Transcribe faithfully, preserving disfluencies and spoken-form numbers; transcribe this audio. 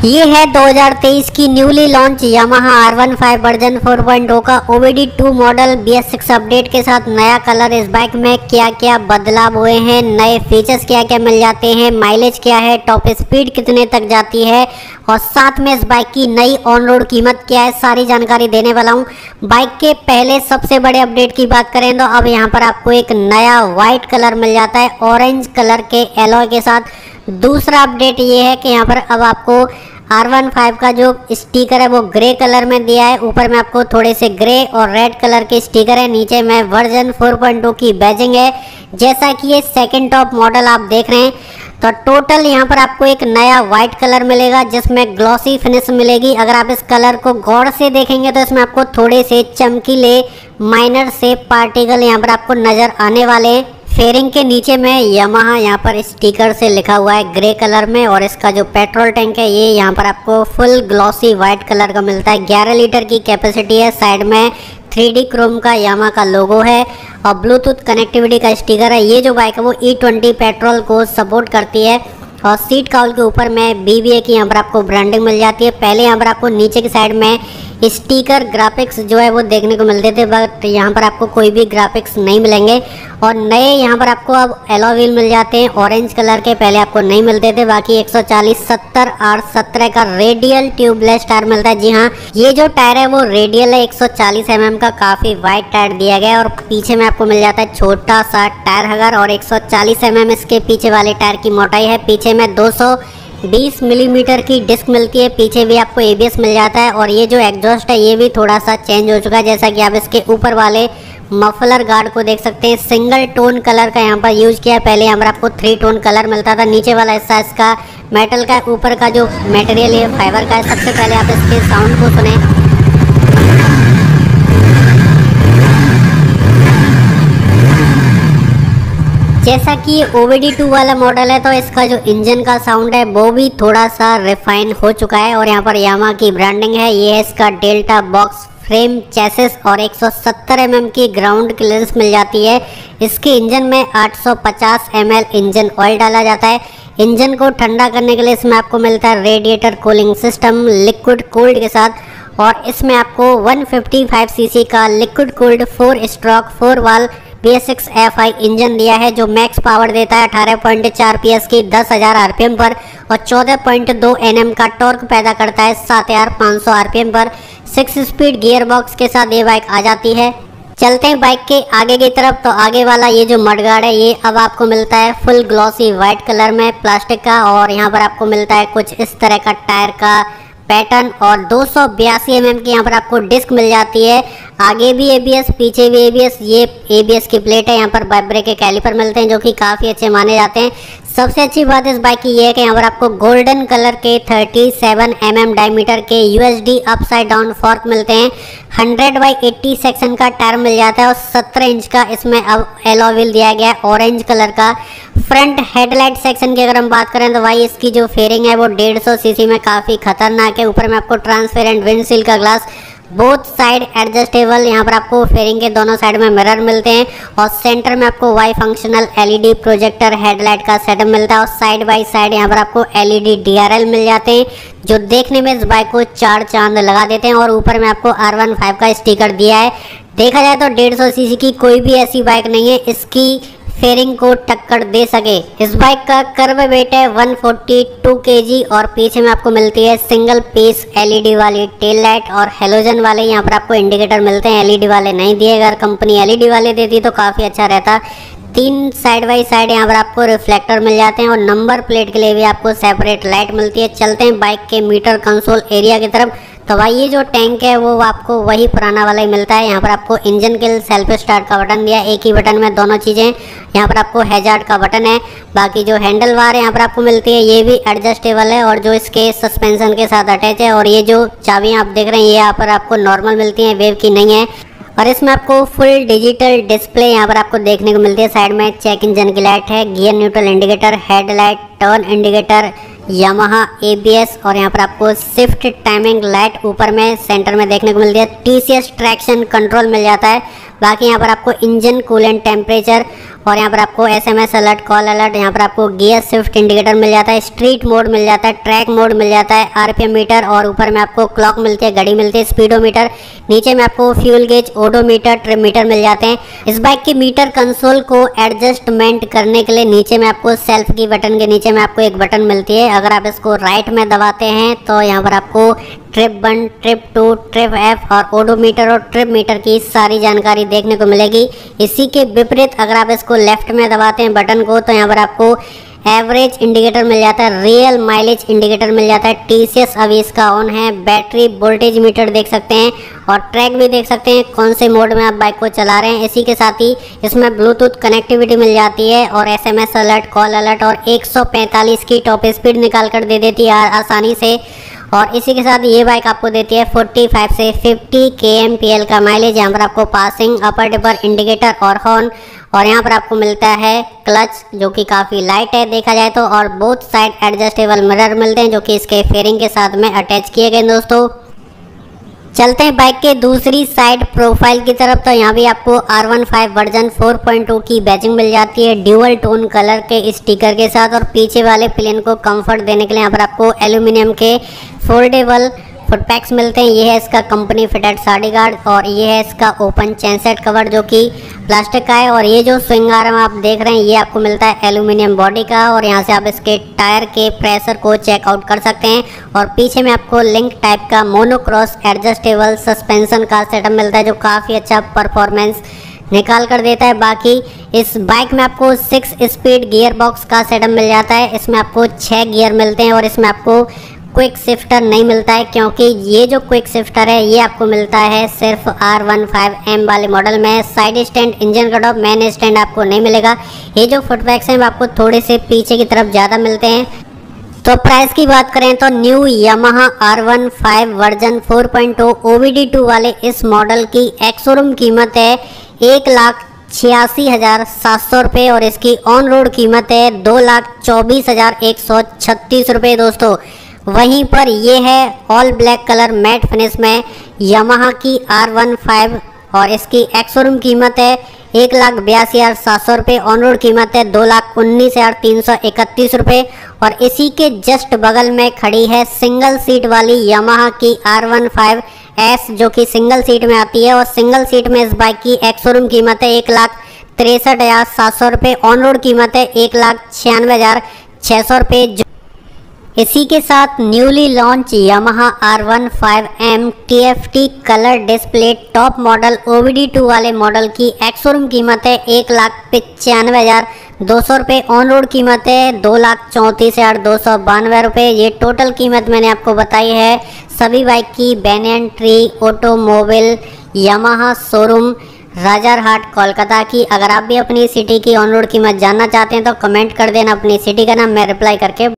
ये है दो हज़ार तेईस की newly launch Yamaha R one five version four point O का O V D two model B S six update के साथ नया कलर। इस बाइक में क्या क्या बदलाव हुए हैं, नए फीचर्स क्या क्या मिल जाते हैं, माइलेज क्या है, टॉप स्पीड कितने तक जाती है और साथ में इस बाइक की नई ऑन रोड कीमत क्या है, सारी जानकारी देने वाला हूँ। बाइक के पहले सबसे बड़े अपडेट की बात करें तो अब यहाँ पर आपको एक नया वाइट कलर मिल जाता है ऑरेंज कलर के एलॉय के साथ। दूसरा अपडेट ये है कि यहाँ पर अब आपको आर वन फाइव का जो स्टिकर है वो ग्रे कलर में दिया है। ऊपर में आपको थोड़े से ग्रे और रेड कलर के स्टिकर है, नीचे में वर्जन फोर पॉइंट ओ की बैजिंग है। जैसा कि ये सेकंड टॉप मॉडल आप देख रहे हैं तो टोटल यहाँ पर आपको एक नया वाइट कलर मिलेगा जिसमें ग्लॉसी फिनिश मिलेगी। अगर आप इस कलर को गौर से देखेंगे तो इसमें आपको थोड़े से चमकीले माइनर से पार्टिकल यहाँ पर आपको नज़र आने वाले हैं। फेयरिंग के नीचे में यामाहा यहाँ पर स्टिकर से लिखा हुआ है ग्रे कलर में और इसका जो पेट्रोल टैंक है ये यहाँ पर आपको फुल ग्लॉसी वाइट कलर का मिलता है। ग्यारह लीटर की कैपेसिटी है। साइड में थ्री डी क्रोम का यामाहा का लोगो है और ब्लूटूथ कनेक्टिविटी का स्टिकर है। ये जो बाइक है वो ई ट्वेंटी पेट्रोल को सपोर्ट करती है और सीट काउल के ऊपर में बी वी ए की यहाँ पर आपको ब्रांडिंग मिल जाती है। पहले यहाँ पर आपको नीचे की साइड में स्टिकर ग्राफिक्स जो है वो देखने को मिलते थे, बट यहाँ पर आपको कोई भी ग्राफिक्स नहीं मिलेंगे। और नए यहाँ पर आपको अब एलॉय व्हील मिल जाते हैं ऑरेंज कलर के, पहले आपको नहीं मिलते थे। बाकी एक सौ चालीस सत्तर आर सत्रह का रेडियल ट्यूबलेस टायर मिलता है। जी हाँ, ये जो टायर है वो रेडियल है, एक सौ चालीस एम एम का काफ़ी वाइड टायर दिया गया है और पीछे में आपको मिल जाता है छोटा सा टायर हगर और एक सौ चालीस एम एम इसके पीछे वाले टायर की मोटाई है। पीछे में दो सौ बीस मिलीमीटर की डिस्क मिलती है। पीछे भी आपको ए बी एस मिल जाता है और ये जो एग्जॉस्ट है ये भी थोड़ा सा चेंज हो चुका है। जैसा कि आप इसके ऊपर वाले मफलर गार्ड को देख सकते हैं, सिंगल टोन कलर का यहाँ पर यूज किया है। पहले यहाँ पर आपको थ्री टोन कलर मिलता था। नीचे वाला हिस्सा इसका मेटल का, ऊपर का जो मटेरियल है फाइबर का है। सबसे पहले आप इसके साउंड को सुने। जैसा कि ये ओ वी डी टू वाला मॉडल है तो इसका जो इंजन का साउंड है वो भी थोड़ा सा रिफाइन हो चुका है और यहाँ पर यामाहा की ब्रांडिंग है। ये है इसका डेल्टा बॉक्स फ्रेम चेसिस और एक सौ सत्तर एम एम की ग्राउंड क्लियरेंस मिल जाती है। इसके इंजन में आठ सौ पचास एम एल इंजन ऑयल डाला जाता है। इंजन को ठंडा करने के लिए इसमें आपको मिलता है radiator cooling system liquid cooled के साथ और इसमें आपको एक सौ पचपन सी सी का liquid cooled four stroke four valve B S six F I engine दिया है जो मैक्स पावर देता है अठारह पॉइंट चार पी एस की दस हज़ार आर पी एम पर और चौदह पॉइंट दो एन एम का टॉर्क पैदा करता है सात हज़ार पाँच सौ आर पी एम पर। सिक्स स्पीड गियर बॉक्स के साथ ये बाइक आ जाती है। चलते हैं बाइक के आगे की तरफ तो आगे वाला ये जो मडगार्ड है ये अब आपको मिलता है फुल ग्लॉसी वाइट कलर में प्लास्टिक का और यहाँ पर आपको मिलता है कुछ इस तरह का टायर का पैटर्न और दो सौ बयासी एम एम की यहाँ पर आपको डिस्क मिल जाती है। आगे भी ए बी एस पीछे भी ए बी एस, ये ए बी एस की प्लेट है। यहाँ पर बाइब्रे के कैलिपर मिलते हैं जो कि काफ़ी अच्छे माने जाते हैं। सबसे अच्छी बात इस बाइक की ये है कि यहाँ पर आपको गोल्डन कलर के सैंतीस एम एम डायमीटर के U S D upside down fork मिलते हैं। हंड्रेड बाई एट्टी सेक्शन का टायर मिल जाता है और सत्रह इंच का इसमें अब एलॉय व्हील दिया गया है ऑरेंज कलर का। फ्रंट हेडलाइट सेक्शन की अगर हम बात करें तो भाई इसकी जो फेयरिंग है वो डेढ़ सौ सी सी में काफ़ी खतरनाक है। ऊपर में आपको ट्रांसपेरेंट विंडशील्ड का ग्लास, बोथ साइड एडजस्टेबल, यहाँ पर आपको फेयरिंग के दोनों साइड में मिरर मिलते हैं और सेंटर में आपको Y functional L E D projector headlight का सेटअप मिलता है और साइड बाय साइड यहाँ पर आपको L E D D R L मिल जाते हैं जो देखने में इस बाइक को चार चांद लगा देते हैं। और ऊपर में आपको आर वन फाइव का स्टिकर दिया है। देखा जाए तो डेढ़ सौ सी सी की कोई भी ऐसी बाइक नहीं है इसकी फेयरिंग को टक्कर दे सके। इस बाइक का कर्व वेट है एक सौ बयालीस के जी और पीछे में आपको मिलती है single piece L E D वाली टेल लाइट और हेलोजन वाले यहाँ पर आपको इंडिकेटर मिलते हैं। एल ई डी वाले नहीं दिए, अगर कंपनी एल ई डी वाले देती तो काफ़ी अच्छा रहता। तीन साइड बाई साइड यहाँ पर आपको रिफ्लेक्टर मिल जाते हैं और नंबर प्लेट के लिए भी आपको सेपरेट लाइट मिलती है। चलते हैं बाइक के मीटर कंसोल एरिया की तरफ तो भाई ये जो टैंक है वो आपको वही पुराना वाला ही मिलता है। यहाँ पर आपको इंजन के लिए सेल्फ स्टार्ट का बटन दिया है, एक ही बटन में दोनों चीज़ें। यहाँ पर आपको हैजार्ड का बटन है। बाकी जो हैंडल बार है यहाँ पर आपको मिलती है ये भी एडजस्टेबल है और जो इसके सस्पेंशन के साथ अटैच है। और ये जो चाबियाँ आप देख रहे हैं ये यहाँ पर आपको नॉर्मल मिलती हैं, वेव की नहीं है। और इसमें आपको फुल डिजिटल डिस्प्ले यहाँ पर आपको देखने को मिलती है। साइड में चेक इंजन की लाइट है, gear neutral indicator, headlight, turn indicator, Yamaha A B S और यहाँ पर आपको शिफ्ट टाइमिंग लाइट ऊपर में सेंटर में देखने को मिलती है। T C S traction control मिल जाता है। बाकी यहाँ पर आपको इंजन कूलेंट टेम्परेचर और यहाँ पर आपको एसएमएस अलर्ट, कॉल अलर्ट, यहाँ पर आपको गियर शिफ्ट इंडिकेटर मिल जाता है, स्ट्रीट मोड मिल जाता है, ट्रैक मोड मिल जाता है, आरपीएम मीटर और ऊपर में आपको क्लॉक मिलती है, घड़ी मिलती है, स्पीडोमीटर, नीचे में आपको fuel gauge, odometer, trip meter मिल जाते हैं। इस बाइक की मीटर कंसोल को एडजस्टमेंट करने के लिए नीचे में आपको सेल्फ की बटन के नीचे में आपको एक बटन मिलती है। अगर आप इसको राइट में दबाते हैं तो यहाँ पर आपको trip one, trip two, trip F और ओडोमीटर और ट्रिप मीटर की सारी जानकारी देखने को मिलेगी। इसी के विपरीत अगर आप इसको लेफ्ट में दबाते हैं बटन को तो यहाँ पर आपको एवरेज इंडिकेटर मिल जाता है, रियल माइलेज इंडिकेटर मिल जाता है, टीसीएस अभी इसका ऑन है, बैटरी वोल्टेज मीटर देख सकते हैं और ट्रैक भी देख सकते हैं कौन से मोड में आप बाइक को चला रहे हैं। इसी के साथ ही इसमें ब्लूटूथ कनेक्टिविटी मिल जाती है और एसएमएस अलर्ट, कॉल अलर्ट और एक सौ पैंतालीस की टॉप स्पीड निकाल कर दे देती है आसानी से। और इसी के साथ ये बाइक आपको देती है पैंतालीस से पचास के एम पी एल का माइलेज। यहाँ पर आपको पासिंग, अपर डिपर, इंडिकेटर और हॉर्न और यहाँ पर आपको मिलता है क्लच जो कि काफ़ी लाइट है देखा जाए तो, और बोथ साइड एडजस्टेबल मिरर मिलते हैं जो कि इसके फेयरिंग के साथ में अटैच किए गए। दोस्तों चलते हैं बाइक के दूसरी साइड प्रोफाइल की तरफ, तो यहाँ भी आपको R one five version four point two की बैजिंग मिल जाती है ड्यूअल टोन कलर के स्टिकर के साथ और पीछे वाले प्लेन को कंफर्ट देने के लिए यहाँ पर आपको एल्यूमिनियम के फोल्डेबल फुटपैक्स मिलते हैं। ये है इसका कंपनी फिटेड साडी गार्ड और ये है इसका ओपन चेन सेट कवर जो कि प्लास्टिक का है और ये जो स्विंग आर्म आप देख रहे हैं ये आपको मिलता है एल्यूमिनियम बॉडी का और यहाँ से आप इसके टायर के प्रेशर को चेकआउट कर सकते हैं। और पीछे में आपको लिंक टाइप का मोनोक्रॉस एडजस्टेबल सस्पेंशन का सेटअप मिलता है जो काफ़ी अच्छा परफॉर्मेंस निकाल कर देता है। बाकी इस बाइक में आपको सिक्स स्पीड गियर बॉक्स का सेटअप मिल जाता है, इसमें आपको छः गियर मिलते हैं और इसमें आपको क्विक शिफ्टर नहीं मिलता है क्योंकि ये जो क्विक शिफ्टर है ये आपको मिलता है सिर्फ आर वन फाइव एम वाले मॉडल में। Side stand, engine cut off, main stand आपको नहीं मिलेगा। ये जो फुटपैक्स हैं वो आपको थोड़े से पीछे की तरफ ज़्यादा मिलते हैं। तो प्राइस की बात करें तो new Yamaha R one five version four point two O V D two वाले इस मॉडल की एक्स शोरूम कीमत है एक लाख छियासी हज़ार सात सौ रुपये और इसकी ऑन रोड कीमत है दो लाख चौबीस हज़ार एक सौ छत्तीस रुपये। दोस्तों वहीं पर ये है all black colour matte finish में यामाहा की आर वन फाइव और इसकी एक्स शोरूम कीमत है एक लाख बयासी हज़ार सात सौ रुपये, ऑन रोड कीमत है दो लाख उन्नीस हज़ार तीन सौ इकतीस रुपये। और इसी के जस्ट बगल में खड़ी है सिंगल सीट वाली यामाहा की आर वन फाइव एस जो कि सिंगल सीट में आती है और सिंगल सीट में इस बाइक की एक्स शोरूम कीमत है एक लाख तिरसठ हज़ार सात सौ रुपये, ऑन रोड कीमत है एक लाख छियानवे हज़ार छः सौ रुपये। इसी के साथ newly launch Yamaha R one five M T F T colour display top model O V D two वाले मॉडल की एक्स शोरूम कीमत है एक लाख पचानवे हज़ार दो सौ रुपये, ऑन रोड कीमत है दो लाख चौंतीस हज़ार दो सौ बानवे रुपये। ये टोटल कीमत मैंने आपको बताई है सभी बाइक की Banyan Tree Automobile Yamaha showroom Rajarhat Kolkata की। अगर आप भी अपनी सिटी की ऑन रोड कीमत जानना चाहते हैं तो कमेंट कर देना अपनी सिटी का नाम, मैं रिप्लाई करके